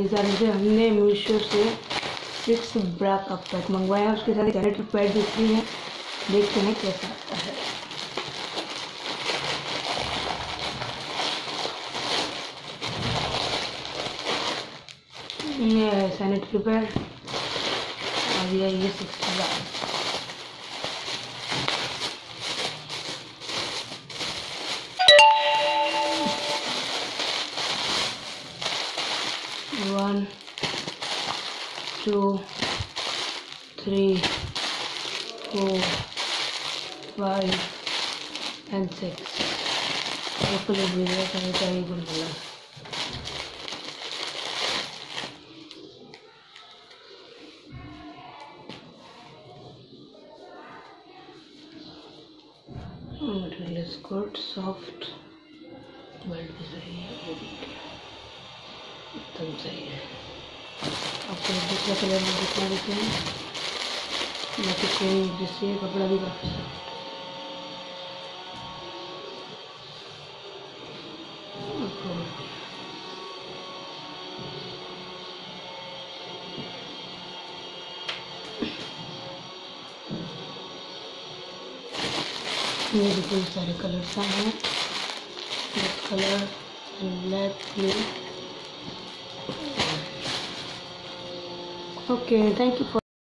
Guys आज हमने मीशो से 6 ब्रा का पैक मंगवाया, उसके साथ सैनिटरी पैड भी फ्री है। देखते हैं कैसा आता है। ये है सैनिटरी पैड और ये 6 ब्रा। One, 2, 3, 4, 5 and 6। ऊपर भी है सैनिटरी बोतल। मटेरियल स्कर्ट सॉफ्ट, बेल्ट भी सही है, ये देखिए एकदम सही है। आपको दूसरा कलर में दिखा देते हैं, बाकी सेम जैसे कपड़ा भी काफ़ी सॉफ्ट। ये बिल्कुल सारे कलर्स हैं, red colour and black, blue. Okay, thank you for